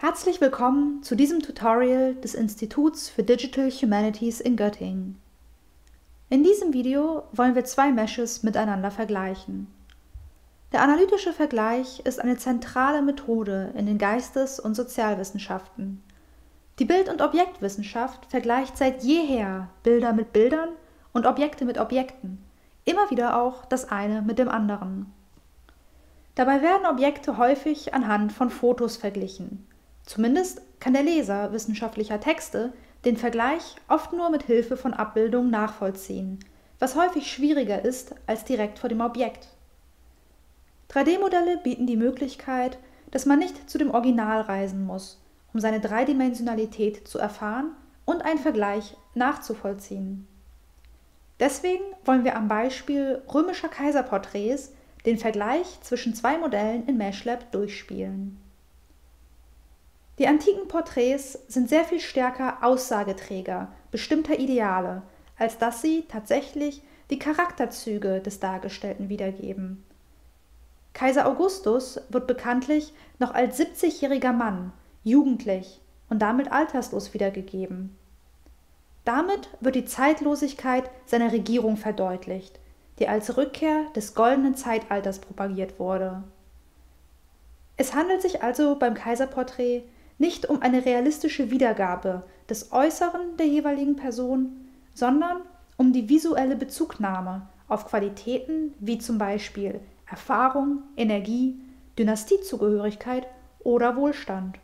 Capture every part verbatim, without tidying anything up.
Herzlich willkommen zu diesem Tutorial des Instituts für Digital Humanities in Göttingen. In diesem Video wollen wir zwei Meshes miteinander vergleichen. Der analytische Vergleich ist eine zentrale Methode in den Geistes- und Sozialwissenschaften. Die Bild- und Objektwissenschaft vergleicht seit jeher Bilder mit Bildern und Objekte mit Objekten, immer wieder auch das eine mit dem anderen. Dabei werden Objekte häufig anhand von Fotos verglichen. Zumindest kann der Leser wissenschaftlicher Texte den Vergleich oft nur mit Hilfe von Abbildungen nachvollziehen, was häufig schwieriger ist als direkt vor dem Objekt. drei D Modelle bieten die Möglichkeit, dass man nicht zu dem Original reisen muss, um seine Dreidimensionalität zu erfahren und einen Vergleich nachzuvollziehen. Deswegen wollen wir am Beispiel römischer Kaiserporträts den Vergleich zwischen zwei Modellen in MeshLab durchspielen. Die antiken Porträts sind sehr viel stärker Aussageträger bestimmter Ideale, als dass sie tatsächlich die Charakterzüge des Dargestellten wiedergeben. Kaiser Augustus wird bekanntlich noch als siebzigjähriger Mann, jugendlich und damit alterslos wiedergegeben. Damit wird die Zeitlosigkeit seiner Regierung verdeutlicht, die als Rückkehr des goldenen Zeitalters propagiert wurde. Es handelt sich also beim Kaiserporträt nicht um eine realistische Wiedergabe des Äußeren der jeweiligen Person, sondern um die visuelle Bezugnahme auf Qualitäten wie zum Beispiel Erfahrung, Energie, Dynastiezugehörigkeit oder Wohlstand.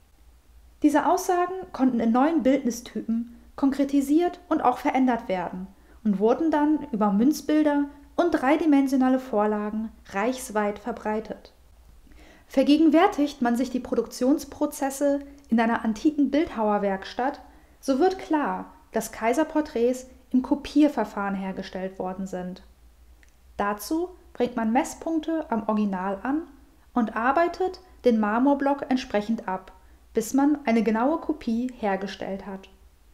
Diese Aussagen konnten in neuen Bildnistypen konkretisiert und auch verändert werden und wurden dann über Münzbilder und dreidimensionale Vorlagen reichsweit verbreitet. Vergegenwärtigt man sich die Produktionsprozesse in einer antiken Bildhauerwerkstatt, so wird klar, dass Kaiserporträts im Kopierverfahren hergestellt worden sind. Dazu bringt man Messpunkte am Original an und arbeitet den Marmorblock entsprechend ab, bis man eine genaue Kopie hergestellt hat.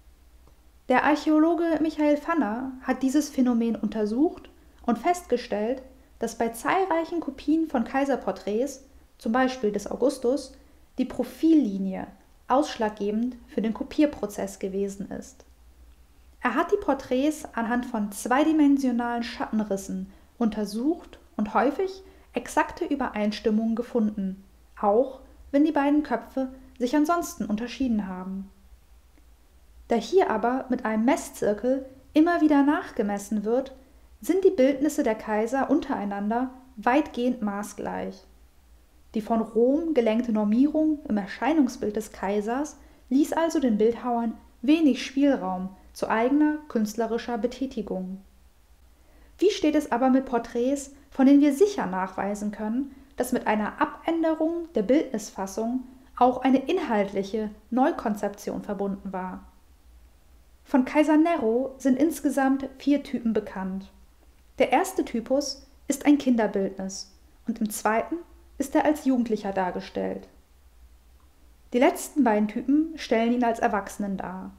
Der Archäologe Michael Pfanner hat dieses Phänomen untersucht und festgestellt, dass bei zahlreichen Kopien von Kaiserporträts, zum Beispiel des Augustus, die Profillinie ausschlaggebend für den Kopierprozess gewesen ist. Er hat die Porträts anhand von zweidimensionalen Schattenrissen untersucht und häufig exakte Übereinstimmungen gefunden, auch wenn die beiden Köpfe sich ansonsten unterschieden haben. Da hier aber mit einem Messzirkel immer wieder nachgemessen wird, sind die Bildnisse der Kaiser untereinander weitgehend maßgleich. Die von Rom gelenkte Normierung im Erscheinungsbild des Kaisers ließ also den Bildhauern wenig Spielraum zu eigener künstlerischer Betätigung. Wie steht es aber mit Porträts, von denen wir sicher nachweisen können, dass mit einer Abänderung der Bildnisfassung auch eine inhaltliche Neukonzeption verbunden war? Von Kaiser Nero sind insgesamt vier Typen bekannt. Der erste Typus ist ein Kinderbildnis und im zweiten ist er als Jugendlicher dargestellt. Die letzten beiden Typen stellen ihn als Erwachsenen dar.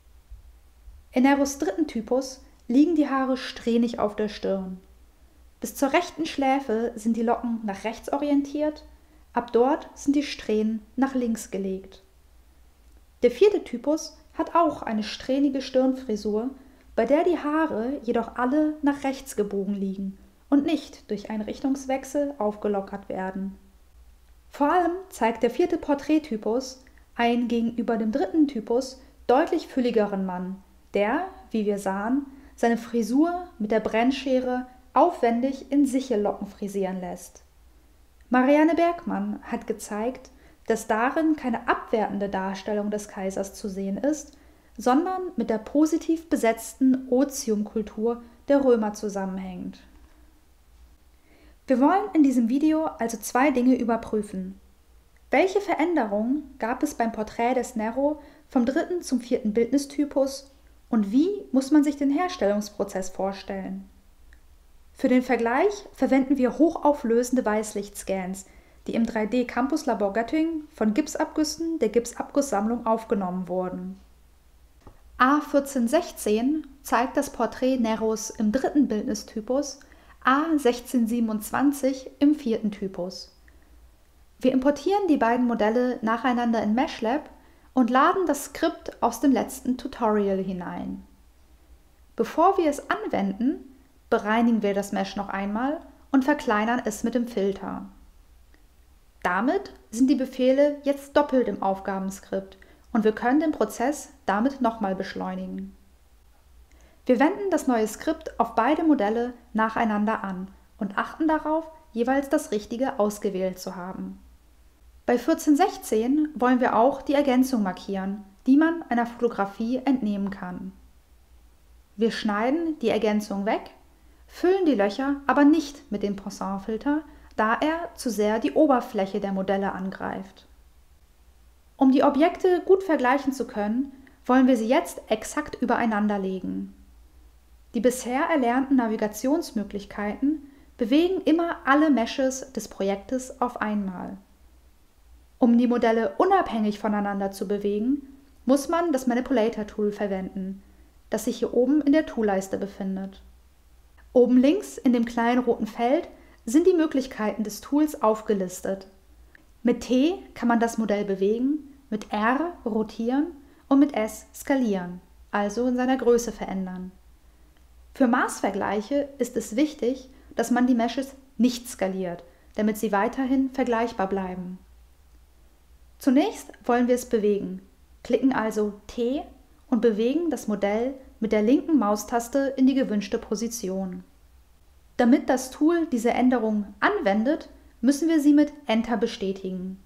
In Neros dritten Typus liegen die Haare strähnig auf der Stirn. Bis zur rechten Schläfe sind die Locken nach rechts orientiert, ab dort sind die Strähnen nach links gelegt. Der vierte Typus hat auch eine strähnige Stirnfrisur, bei der die Haare jedoch alle nach rechts gebogen liegen und nicht durch einen Richtungswechsel aufgelockert werden. Vor allem zeigt der vierte Porträttypus einen gegenüber dem dritten Typus deutlich fülligeren Mann, der, wie wir sahen, seine Frisur mit der Brennschere aufwendig in Sichellocken frisieren lässt. Marianne Bergmann hat gezeigt, dass darin keine abwertende Darstellung des Kaisers zu sehen ist, sondern mit der positiv besetzten Oziumkultur der Römer zusammenhängt. Wir wollen in diesem Video also zwei Dinge überprüfen. Welche Veränderungen gab es beim Porträt des Nero vom dritten zum vierten Bildnistypus und wie muss man sich den Herstellungsprozess vorstellen? Für den Vergleich verwenden wir hochauflösende Weißlichtscans, die im drei D Campus Labor Göttingen von Gipsabgüssen der Gipsabgusssammlung aufgenommen wurden. A vierzehn sechzehn zeigt das Porträt Neros im dritten Bildnistypus, A sechzehn siebenundzwanzig im vierten Typus. Wir importieren die beiden Modelle nacheinander in MeshLab und laden das Skript aus dem letzten Tutorial hinein. Bevor wir es anwenden, bereinigen wir das Mesh noch einmal und verkleinern es mit dem Filter. Damit sind die Befehle jetzt doppelt im Aufgabenskript und wir können den Prozess damit nochmal beschleunigen. Wir wenden das neue Skript auf beide Modelle nacheinander an und achten darauf, jeweils das Richtige ausgewählt zu haben. Bei vierzehn sechzehn wollen wir auch die Ergänzung markieren, die man einer Fotografie entnehmen kann. Wir schneiden die Ergänzung weg, füllen die Löcher aber nicht mit dem Poisson-Filter, da er zu sehr die Oberfläche der Modelle angreift. Um die Objekte gut vergleichen zu können, wollen wir sie jetzt exakt übereinander legen. Die bisher erlernten Navigationsmöglichkeiten bewegen immer alle Meshes des Projektes auf einmal. Um die Modelle unabhängig voneinander zu bewegen, muss man das Manipulator-Tool verwenden, das sich hier oben in der Toolleiste befindet. Oben links in dem kleinen roten Feld sind die Möglichkeiten des Tools aufgelistet. Mit T kann man das Modell bewegen, mit R rotieren und mit S skalieren, also in seiner Größe verändern. Für Maßvergleiche ist es wichtig, dass man die Meshes nicht skaliert, damit sie weiterhin vergleichbar bleiben. Zunächst wollen wir es bewegen, klicken also T und bewegen das Modell mit der linken Maustaste in die gewünschte Position. Damit das Tool diese Änderung anwendet, müssen wir sie mit Enter bestätigen.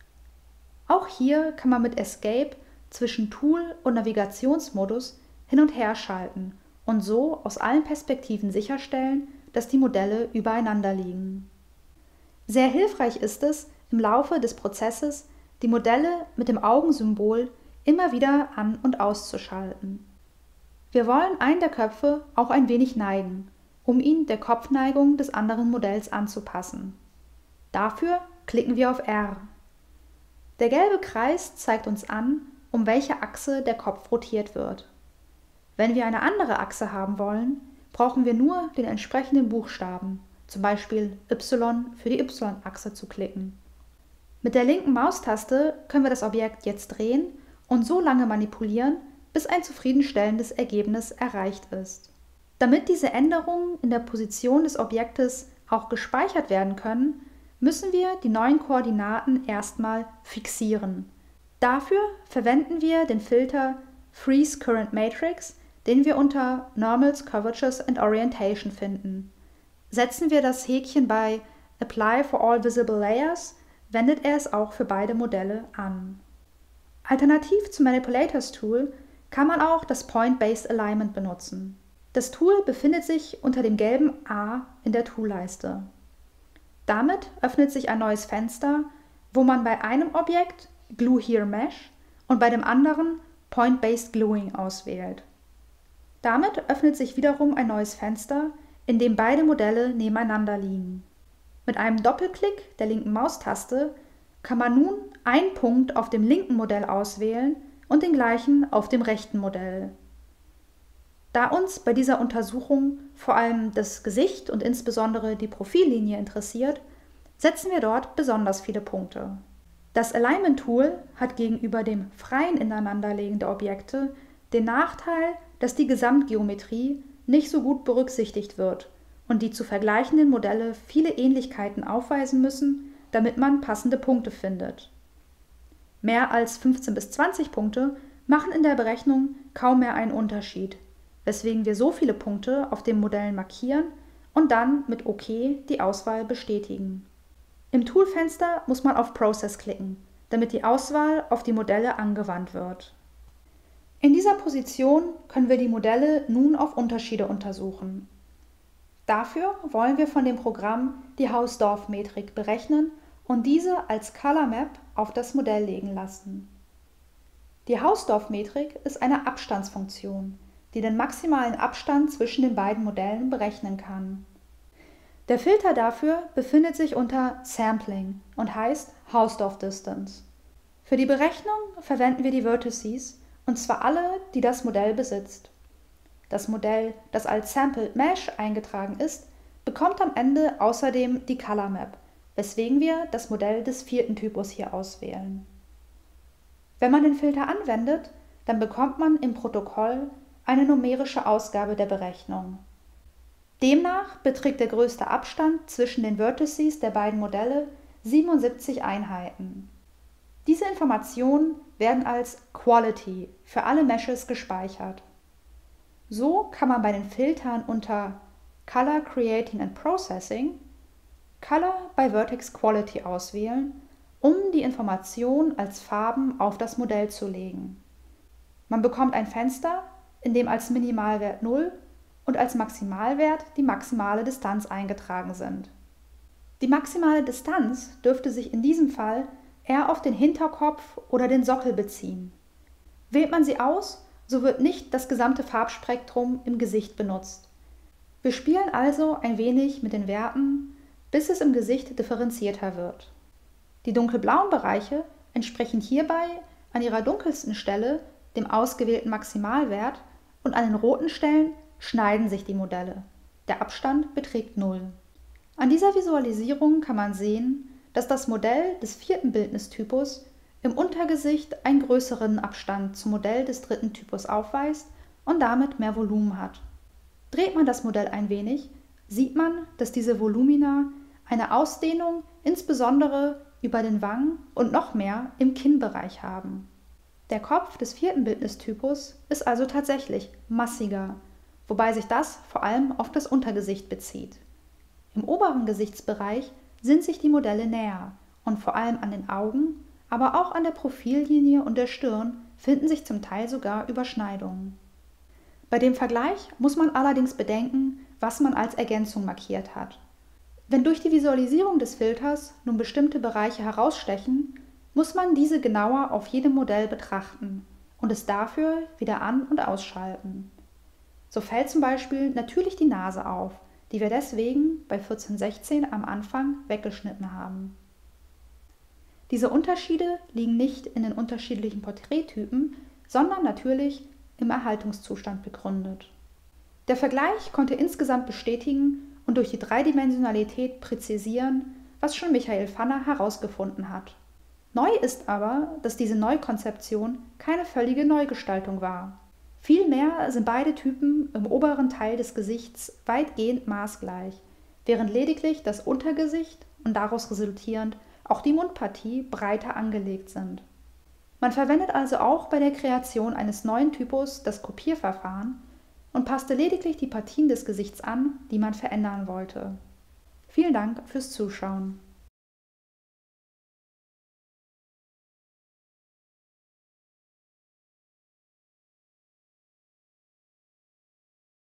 Auch hier kann man mit Escape zwischen Tool- und Navigationsmodus hin und her schalten und so aus allen Perspektiven sicherstellen, dass die Modelle übereinander liegen. Sehr hilfreich ist es, im Laufe des Prozesses die Modelle mit dem Augensymbol immer wieder an- und auszuschalten. Wir wollen einen der Köpfe auch ein wenig neigen, um ihn der Kopfneigung des anderen Modells anzupassen. Dafür klicken wir auf R. Der gelbe Kreis zeigt uns an, um welche Achse der Kopf rotiert wird. Wenn wir eine andere Achse haben wollen, brauchen wir nur den entsprechenden Buchstaben, zum Beispiel Y für die Y-Achse zu klicken. Mit der linken Maustaste können wir das Objekt jetzt drehen und so lange manipulieren, bis ein zufriedenstellendes Ergebnis erreicht ist. Damit diese Änderungen in der Position des Objektes auch gespeichert werden können, müssen wir die neuen Koordinaten erstmal fixieren. Dafür verwenden wir den Filter Freeze Current Matrix, den wir unter Normals, Curvatures and Orientation finden. Setzen wir das Häkchen bei Apply for all visible layers, wendet er es auch für beide Modelle an. Alternativ zum Manipulators Tool kann man auch das Point-Based Alignment benutzen. Das Tool befindet sich unter dem gelben A in der Toolleiste. Damit öffnet sich ein neues Fenster, wo man bei einem Objekt Glue Here Mesh und bei dem anderen Point-Based Gluing auswählt. Damit öffnet sich wiederum ein neues Fenster, in dem beide Modelle nebeneinander liegen. Mit einem Doppelklick der linken Maustaste kann man nun einen Punkt auf dem linken Modell auswählen und den gleichen auf dem rechten Modell. Da uns bei dieser Untersuchung vor allem das Gesicht und insbesondere die Profillinie interessiert, setzen wir dort besonders viele Punkte. Das Alignment-Tool hat gegenüber dem freien Ineinanderlegen der Objekte den Nachteil, dass die Gesamtgeometrie nicht so gut berücksichtigt wird und die zu vergleichenden Modelle viele Ähnlichkeiten aufweisen müssen, damit man passende Punkte findet. Mehr als fünfzehn bis zwanzig Punkte machen in der Berechnung kaum mehr einen Unterschied, weswegen wir so viele Punkte auf den Modellen markieren und dann mit OK die Auswahl bestätigen. Im Toolfenster muss man auf Process klicken, damit die Auswahl auf die Modelle angewandt wird. In dieser Position können wir die Modelle nun auf Unterschiede untersuchen. Dafür wollen wir von dem Programm die Hausdorff-Metrik berechnen und diese als Color Map auf das Modell legen lassen. Die Hausdorff-Metrik ist eine Abstandsfunktion, die den maximalen Abstand zwischen den beiden Modellen berechnen kann. Der Filter dafür befindet sich unter Sampling und heißt Hausdorff Distance. Für die Berechnung verwenden wir die Vertices, und zwar alle, die das Modell besitzt. Das Modell, das als Sampled Mesh eingetragen ist, bekommt am Ende außerdem die Color Map weswegen wir das Modell des vierten Typus hier auswählen. Wenn man den Filter anwendet, dann bekommt man im Protokoll eine numerische Ausgabe der Berechnung. Demnach beträgt der größte Abstand zwischen den Vertices der beiden Modelle siebenundsiebzig Einheiten. Diese Informationen werden als Quality für alle Meshes gespeichert. So kann man bei den Filtern unter Color Creating and Processing Color by Vertex Quality auswählen, um die Information als Farben auf das Modell zu legen. Man bekommt ein Fenster, in dem als Minimalwert null und als Maximalwert die maximale Distanz eingetragen sind. Die maximale Distanz dürfte sich in diesem Fall eher auf den Hinterkopf oder den Sockel beziehen. Wählt man sie aus, so wird nicht das gesamte Farbspektrum im Gesicht benutzt. Wir spielen also ein wenig mit den Werten, bis es im Gesicht differenzierter wird. Die dunkelblauen Bereiche entsprechen hierbei an ihrer dunkelsten Stelle dem ausgewählten Maximalwert und an den roten Stellen schneiden sich die Modelle. Der Abstand beträgt null. An dieser Visualisierung kann man sehen, dass das Modell des vierten Bildnistypus im Untergesicht einen größeren Abstand zum Modell des dritten Typus aufweist und damit mehr Volumen hat. Dreht man das Modell ein wenig, sieht man, dass diese Volumina eine Ausdehnung insbesondere über den Wangen und noch mehr im Kinnbereich haben. Der Kopf des vierten Bildnistypus ist also tatsächlich massiger, wobei sich das vor allem auf das Untergesicht bezieht. Im oberen Gesichtsbereich sind sich die Modelle näher und vor allem an den Augen, aber auch an der Profillinie und der Stirn finden sich zum Teil sogar Überschneidungen. Bei dem Vergleich muss man allerdings bedenken, was man als Ergänzung markiert hat. Wenn durch die Visualisierung des Filters nun bestimmte Bereiche herausstechen, muss man diese genauer auf jedem Modell betrachten und es dafür wieder an- und ausschalten. So fällt zum Beispiel natürlich die Nase auf, die wir deswegen bei vierzehn sechzehn am Anfang weggeschnitten haben. Diese Unterschiede liegen nicht in den unterschiedlichen Porträttypen, sondern natürlich im Erhaltungszustand begründet. Der Vergleich konnte insgesamt bestätigen und durch die Dreidimensionalität präzisieren, was schon Michael Pfanner herausgefunden hat. Neu ist aber, dass diese Neukonzeption keine völlige Neugestaltung war. Vielmehr sind beide Typen im oberen Teil des Gesichts weitgehend maßgleich, während lediglich das Untergesicht und daraus resultierend auch die Mundpartie breiter angelegt sind. Man verwendet also auch bei der Kreation eines neuen Typus das Kopierverfahren und passte lediglich die Partien des Gesichts an, die man verändern wollte. Vielen Dank fürs Zuschauen.